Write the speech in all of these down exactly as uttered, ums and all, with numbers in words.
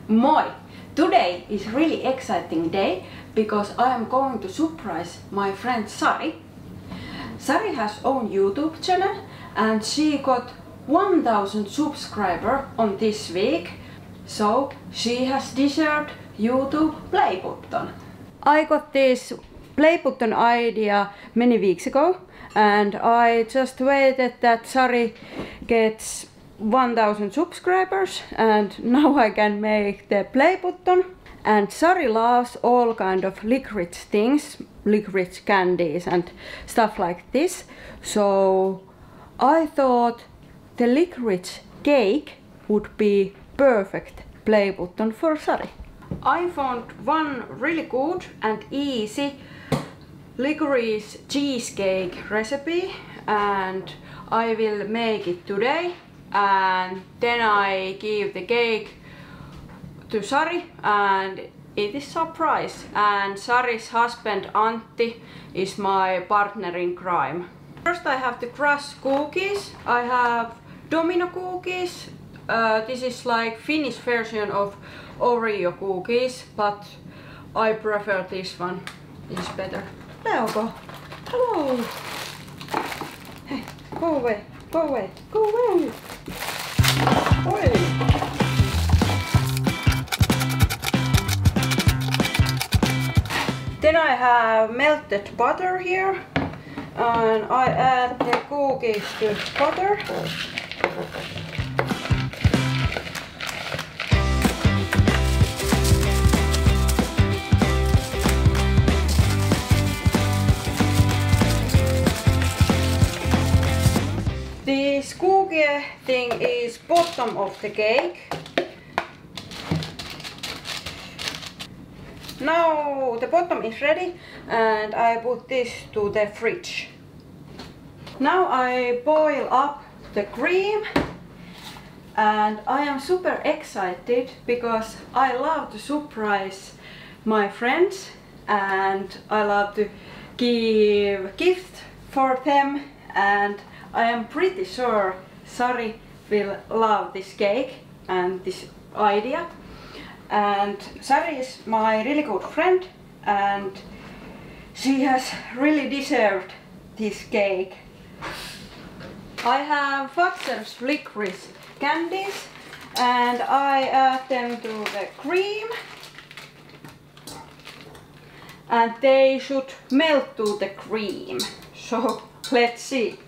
Moi! Today is really exciting day because I am going to surprise my friend Sari. Sari has own YouTube channel and she got one thousand subscribers on this week, so she has deserved YouTube play button. I got this play button idea many weeks ago and I just waited that Sari gets one thousand subscribers and now I can make the play button. And Sari loves all kind of licorice things, licorice candies and stuff like this. So I thought the licorice cake would be perfect play button for Sari. I found one really good and easy licorice cheesecake recipe and I will make it today. And then I give the cake to Sari and it is surprise. And Sari's husband Antti is my partner in crime. First I have to crush cookies. I have Domino cookies. Uh, this is like Finnish version of Oreo cookies, but I prefer this one. It's better. Leoko, hello. Hey, go away, go away, go away. Oi. Then I have melted butter here and I add the cookies to butter. This cookie thing is bottom of the cake. Now the bottom is ready and I put this to the fridge. Now I boil up the cream and I am super excited because I love to surprise my friends and I love to give gifts for them, and I am pretty sure Sari will love this cake and this idea. And Sari is my really good friend and she has really deserved this cake. I have Fatzer's licorice candies and I add them to the cream. And they should melt to the cream. So let's see.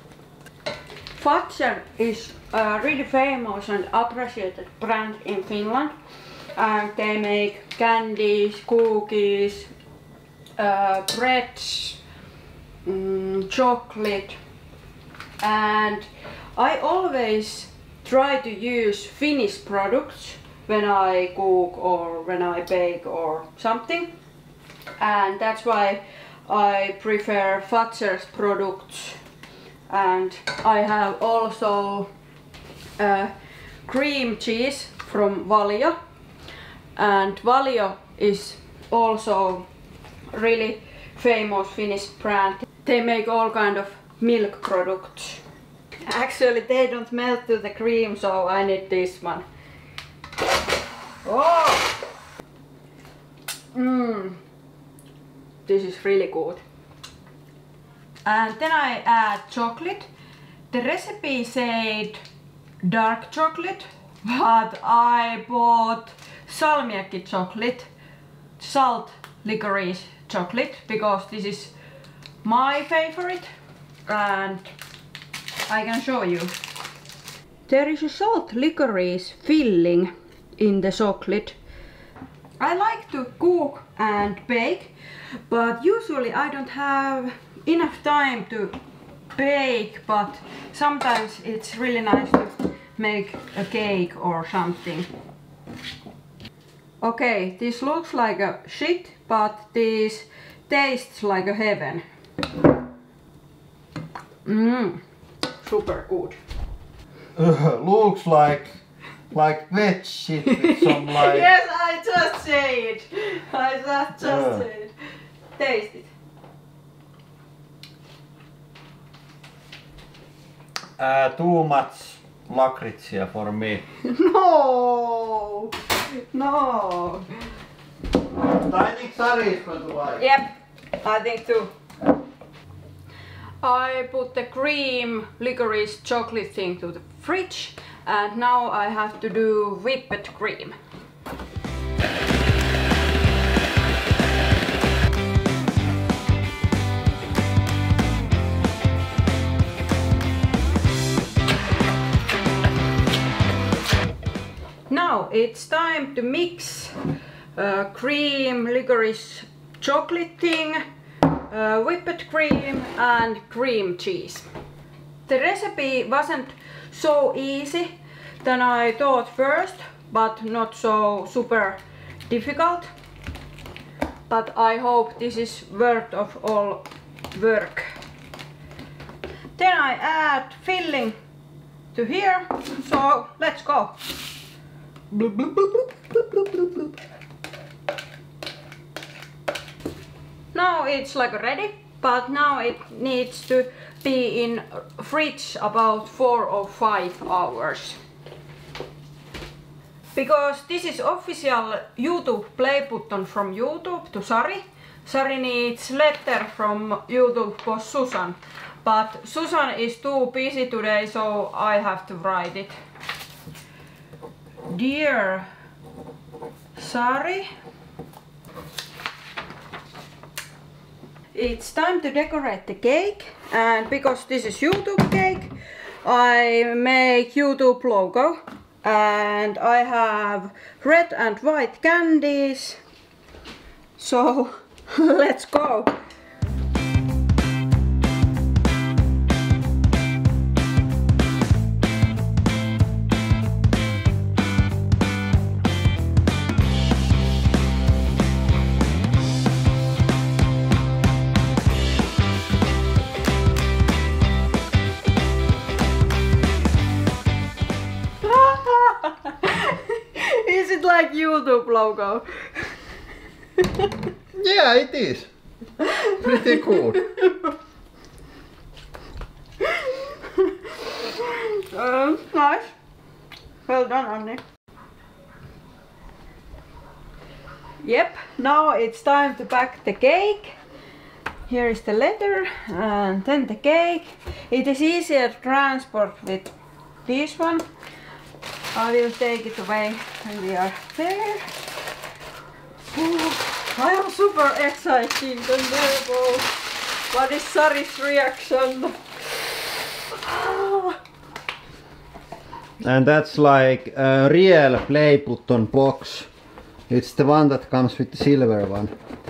Fatzer is a really famous and appreciated brand in Finland. And they make candies, cookies, uh, breads, um, chocolate. And I always try to use Finnish products when I cook or when I bake or something. And that's why I prefer Fatzer's products. And I have also uh, cream cheese from Valio. And Valio is also really famous Finnish brand. They make all kind of milk products. Actually they don't melt to the cream, so I need this one. Oh! Mmm. This is really good. And then I add chocolate. The recipe said dark chocolate, but I bought salmiakki chocolate, salt licorice chocolate, because this is my favorite and I can show you. There is a salt licorice filling in the chocolate. I like to cook and bake, but usually I don't have enough time to bake, but sometimes it's really nice to make a cake or something. Okay, this looks like a shit, but this tastes like a heaven. Mmm, super good. Uh, looks like like wet shit with some like. Yes, I just say it. I just, just Yeah. say it. Taste it. Uh, too much lakritsia for me. No, No. I think Sari is going to like. Yep, I think too. I put the cream licorice chocolate thing to the fridge, and now I have to do whipped cream. Now it's time to mix uh, cream, licorice, chocolate thing, uh, whipped cream and cream cheese. The recipe wasn't so easy than I thought first, but not so super difficult. But I hope this is worth of all work. Then I add filling to here, so let's go. Bloop, bloop, bloop, bloop, bloop, bloop, bloop. Now it's like ready, but now it needs to be in fridge about four or five hours. Because this is official YouTube play button from YouTube to Sari. Sari needs letter from YouTube boss Susan, but Susan is too busy today, so I have to write it. Dear Sari, it's time to decorate the cake, and because this is YouTube cake, I make YouTube logo, and I have red and white candies, so let's go. Is it like YouTube logo? Yeah, it is. Pretty cool. um, nice. Well done, Anni. Yep, now it's time to pack the cake. Here is the letter and then the cake. It is easier to transport with this one. I will take it away when we are there. Ooh, I am super excited and nervous. What is Sari's reaction? And that's like a real play button box. It's the one that comes with the silver one.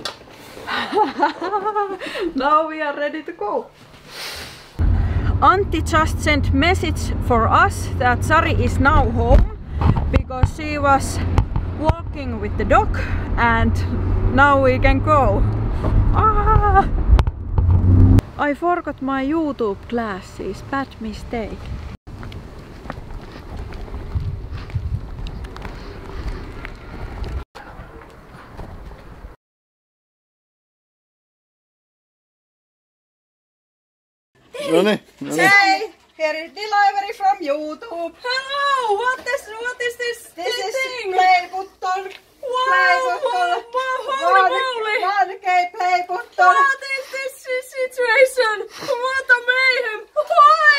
Now we are ready to go. Antti just sent message for us that Sari is now home because she was walking with the dog, and now we can go. Ah! I forgot my YouTube glasses, bad mistake. No niin, no niin. Hey, here is delivery from YouTube. Hello, what is what is this? This is thing? play button. Wow, Play wow, button. wow, holy moly! one K play button. What is this situation? What a mayhem! Why?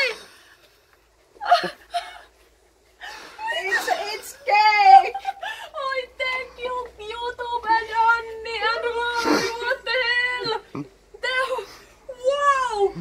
It's it's cake. Oh, thank you, YouTube and Anni and Lauri. What the hell? The, wow!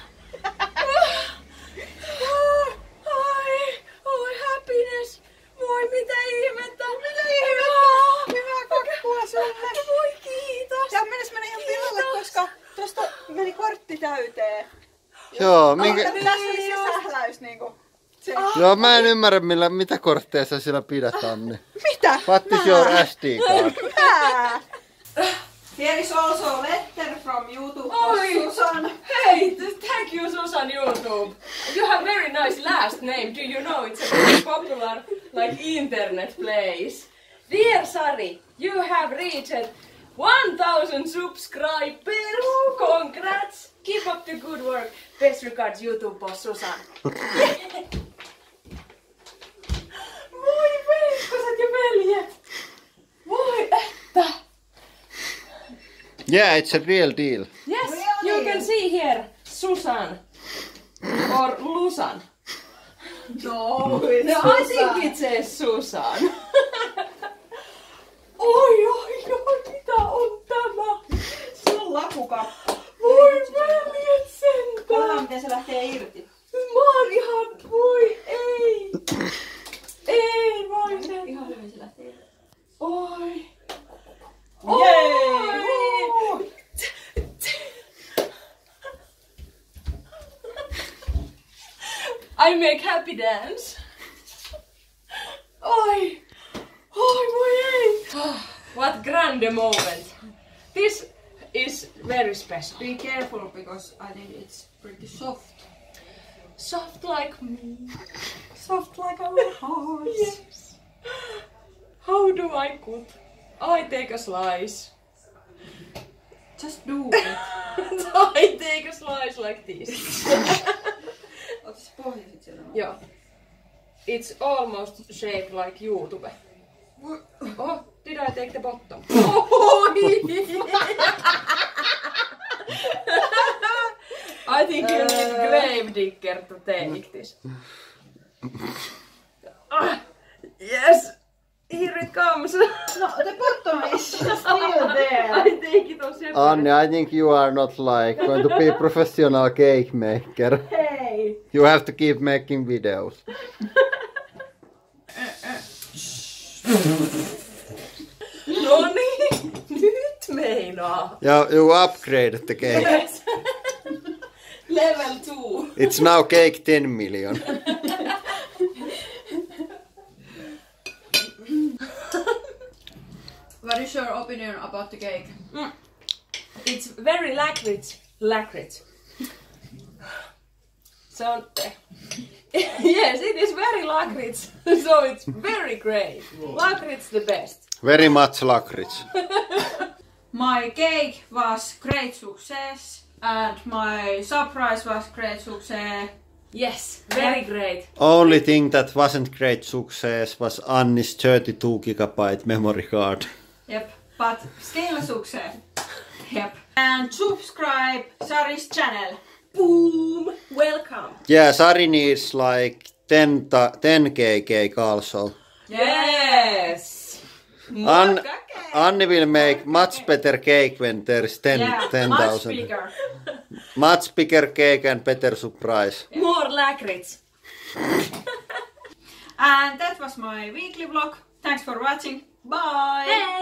Ai, oi happiness! Voi mitä ihmettä! Mitä ihmettä? Hyvää kakkua sulle. Voi kiitos! Ja menes mennä ihan pilalle, koska tosta meni kortti täyteen. Joo, minkä... Tässä oli se sähläys niinku. Se. Joo, mä en ymmärrä millä, mitä kortteja sä sillä pidät, Anni. Mitä? What is your S D card? Mitä? Here is also letter from YouTube Oi. Susan. Hey, th- thank you, Susan YouTube. You have very nice last name. Do you know it's a very popular, like, internet place? Dear Sari, you have reached one thousand subscribers. Congrats! Keep up the good work. Best regards, YouTube boss Susan. Voi veikkoset ja veljet! Yeah, it's a real deal. Yes, Real you deal. can see here Susan or Lusan. No, it's No, I think it says Susan. Oi, oi, oi, mitä on tämä? Se on lakukappa. Voi veljet sentään. Katsotaan miten se lähtee irti. Mä oon ihan, voi ei. Ei voi sen. Ihan hyvin se lähtee irti. Oi. Jee! Oi. I make happy dance. Oi. Oi, voi ei. What grand moment. This is very special. Be careful because I think it's pretty soft. Soft like me. Soft like our hearts. Yes. How do I cut? I take a slice. Just do it. I take a slice like this. Ota se pohja sit siellä. Joo. It's almost shaped like YouTube. Oh, did I take the bottom? I think you need grave digger to take this. Ah, yes! Here it comes! No, the bottom is still there. I take it on separate. Anne, I think you are not like going to be a professional cake maker. Hey! You have to keep making videos. No niin, nyt meinaa. Yeah, you upgraded the cake. Yes. Level two. It's now cake ten million. What is your opinion about the cake? Mm. It's very lakritz. Lakritz. So, yes, it is very lakritz. So it's very great. Lakritz the best. Very much lakritz. My cake was great success and my surprise was great success. Yes, very great. Only thing that wasn't great success was Anni's thirty-two gigabyte memory card. Yep, but still a success. Yep. And subscribe Sari's channel. Boom! Welcome. Yeah, Sari needs like ten, ta- ten k cake also. Yes. An- Anni will make much better cake when there's ten, Yeah, ten much thousand. bigger. Much bigger cake and better surprise. More lakritz. And that was my weekly vlog. Thanks for watching. Bye! Hey!